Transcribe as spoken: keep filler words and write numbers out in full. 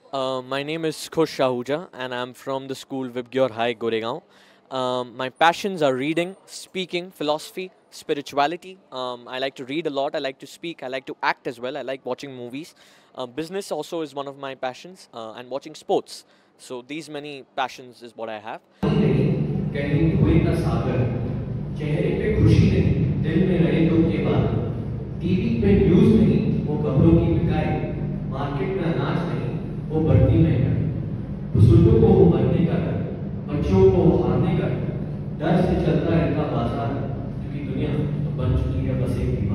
Uh, my name is Khush Shahuja, and I'm from the school Vibgyor High, Goregaon. Um, my passions are reading, speaking, philosophy, spirituality. Um, I like to read a lot. I like to speak. I like to act as well. I like watching movies. Uh, business also is one of my passions, uh, and watching sports. So these many passions is what I have. कहीं धुएं का सागर चेहरे पे खुशी नहीं दिल में रहे तो के बाद टीवी पे न्यूज नहीं वो खबरों की बिकाई मार्केट में अनाज नहीं वो बढ़ती महंगाई बुजुर्गों को वो मरने का डर बच्चों को वो हारने का डर डर से चलता है इनका बाजार क्योंकि दुनिया तो बन चुकी है बस एक